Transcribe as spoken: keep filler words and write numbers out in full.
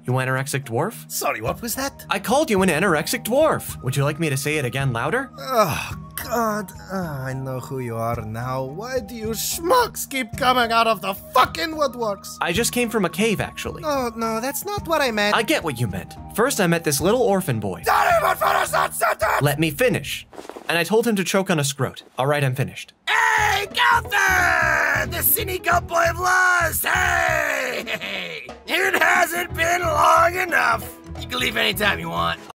You anorexic dwarf? Sorry, what was that? I called you an anorexic dwarf. Would you like me to say it again louder? Oh, God. Oh, I know who you are now. Why do you schmucks keep coming out of the fucking woodworks? I just came from a cave, actually. No, no, that's not what I meant. I get what you meant. First, I met this little orphan boy. Don't even finish that sentence! Let me finish. And I told him to choke on a scrote. All right, I'm finished. Hey, Gunther! The sinny goat boy of Luz! Hey! It hasn't been long enough. You can leave anytime you want.